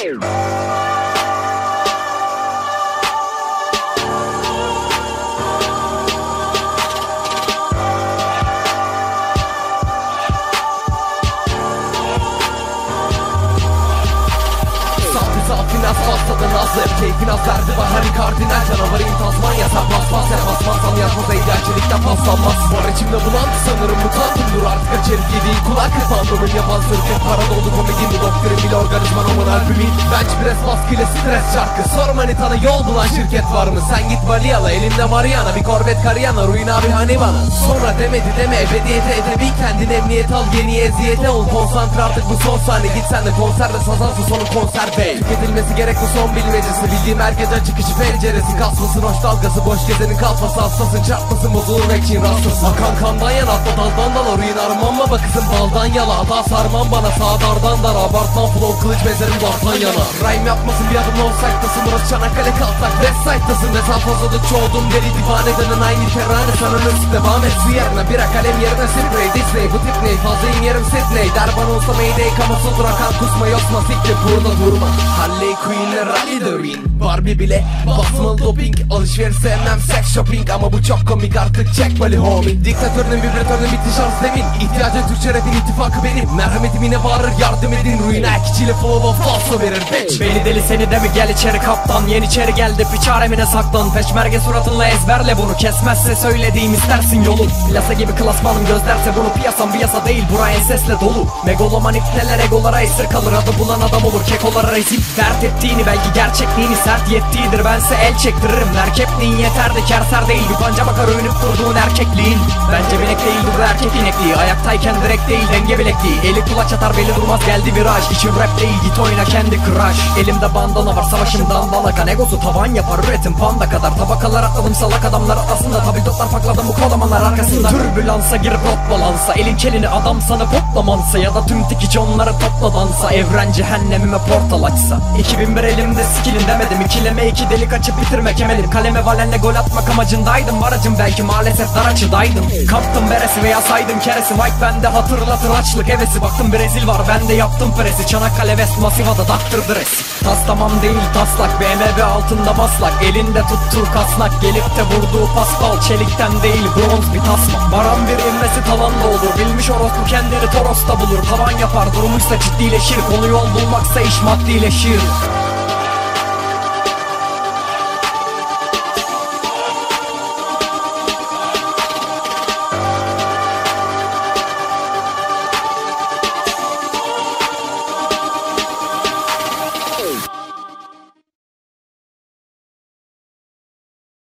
Biraz fazladan hazır, keyfin az derdi var hani kardinal. Canavarıyım Tazmanya, sen basmaz ya basmazsam yapmaz eğlencelikten paslanmaz. Var içimde bulantı sanırım mutandım, dur artık açarıp yediğin kulak. Kıfandımın yaban sırtı, para doldu komedim bu doktorum bile organizman oman albümün. Bench press baskıyla stres şarkı, sor manitana yol bulan şirket var mı? Sen git Baliala, elimde Mariana, bir korvet Karyana, Ruin abi hani bana. Sonra demedi deme ebediyete edebi, kendin emniyet al yeni eziyete ol. Konsantre artık bu son sahne, git sen de konserde sazansın sonu konser bey. Tüketilmesi gerek bu son bilmecesi, bildiğim her gece çıkışı penceresi. Kasmasın hoş dalgası, boş gezenin kalfası, hastasın çarpmasın bozulur ekşin rastasın. Akan kandan yana atla daldan dala, ruin armamla bakısın baldan yala. Hata sarmam bana sağ dardan dara, abartmam flow kılıç bezerim bartan yana. Rhyme yapmasın bir adım offside'tasın, burası Çanakkale kalsak Westside'tasın. Mesafe uzadık çoğudum deli divan edenin aynı kerane. Sanırım devam et su yerine, bira kalem yerine sprey. Disney bu tip ney, fazlayım yerim Sydney. Derban olsa mayday kaması durakan kusma yosma siktir burada durma. Harley Queen'le rally dövün, Barbie bile basmalı doping. Alışveriş sevmem sex shopping, ama bu çok komik artık check Bali homie. Diktatörünün vibratörünün bitti şans demin, İhtiyacın Türkçe rapin ittifakı benim. Merhametim yine bağırır yardım edin, ruin erkçiyle flow of falso verir bitch. Beni deli seni de mi gel içeri kaptan, yeni içeri geldi piç haremine saklan. Peşmerge suratınla ezberle bunu, kesmezse söylediğim istersin yolun. Plasa gibi klasmanım gözlerse bunu, piyasam bir yasa değil buraya sesle dolu. Megaloman ipneler egolara esir kalır, adı bulan adam olur kekolara rezil. Dert ettiğini belki gerçekliğini sert yettiğidir, bense el çektiririm. Erkepliğin yeter de kerser değil, bir panca bakar övünüp durduğun erkekliğin. Bence binek değildir bu erkek inekliği, ayaktayken direkt değil denge bilekliği. Eli kulaç atar belli durmaz geldi viraj, içim rap değil git oyna kendi crush. Elimde bandana var savaşımdan balakan, egosu tavan yapar üretim panda kadar. Tabakalar atladım salak adamlar aslında, tabildotlar pakladım bu kodamanlar arkasında. Türbülansa girip balansa, elin kelini adam sanıp hoplamansa, ya da tüm tikici onları topla dansa. Evren cehennemime portal açsa, 2001 elimde skillin demedim, ikileme iki delik açıp bitirmek emelim. Kaleme valenle gol atmak amacındaydım, aracım belki maalesef dar açıdaydım. Kaptım beresi veya saydım keresi, Mike bende hatırlatır açlık hevesi. Baktım Brezil var ben de yaptım presi, Çanakkale West Masiva'da daktır dres. Tas tamam değil taslak, BMW altında maslak, elinde tuttuğu kasnak, gelip de vurduğu paspal çelikten değil bronz bir tasma. Baran bir inmesi tavanda olur, bilmiş orospu kendini Toros'ta bulur. Tavan yapar durumuysa ciddileşir, konu yol bulmaksa iş maddileşir.